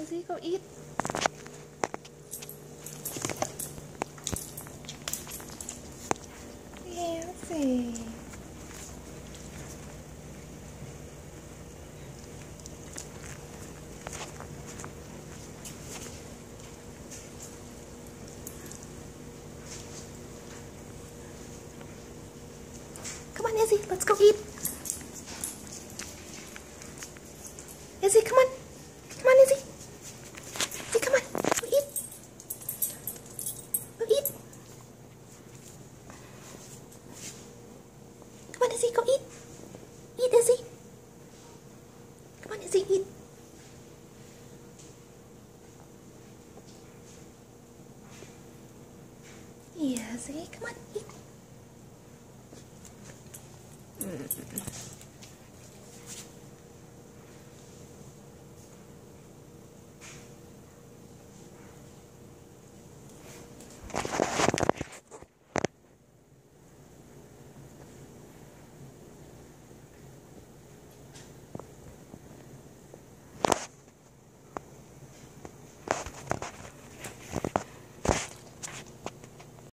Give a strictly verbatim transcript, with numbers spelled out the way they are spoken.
Izzy, go eat. Yeah, Izzy. Come on, Izzy, let's go eat. Izzy, come on. Come on, Izzy. Izzy, come on. Go eat. Go eat. Come on, Izzy, go eat. Eat, Izzy. Come on, Izzy, eat. Yeah, Izzy, come on, eat. Mm.